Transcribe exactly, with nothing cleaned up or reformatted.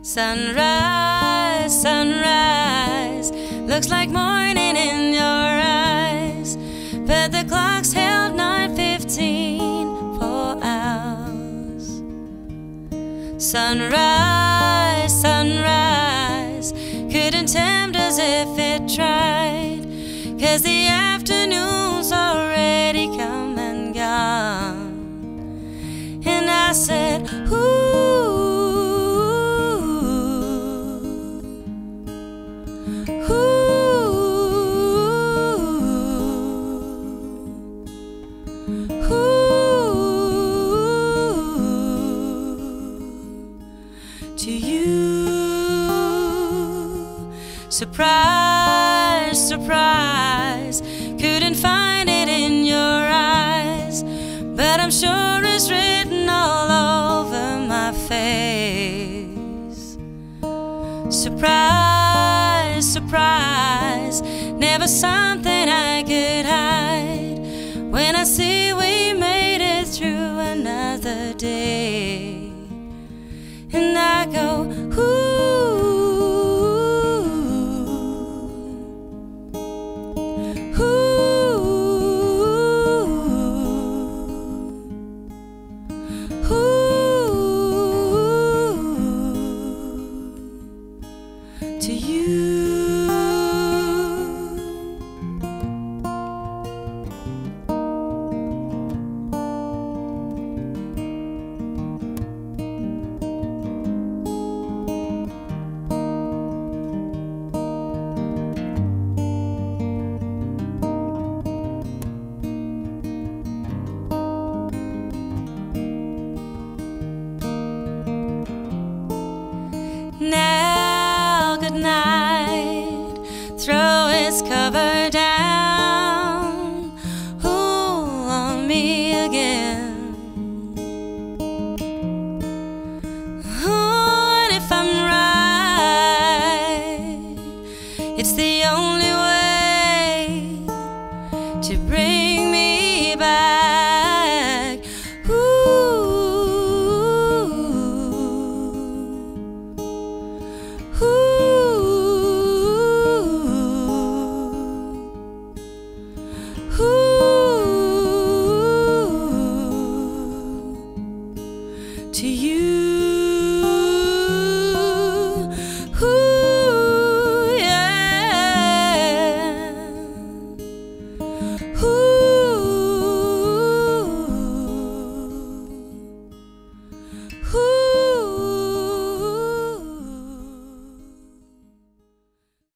Sunrise, sunrise, looks like morning in your eyes, but the clock's held nine fifteen for hours. Sunrise, sunrise, couldn't tempt us if it tried, 'cause the afternoon's already come and gone. And I said, ooh, to you. Surprise, surprise, couldn't find it in your eyes, but I'm sure it's written all over my face. Surprise, surprise, never something I could hide, when I see we made it through another day. And I go, ooh, ooh, ooh, to you. Now, good night, throw its cover down, ooh, on me again. Ooh, and if I'm right, it's the only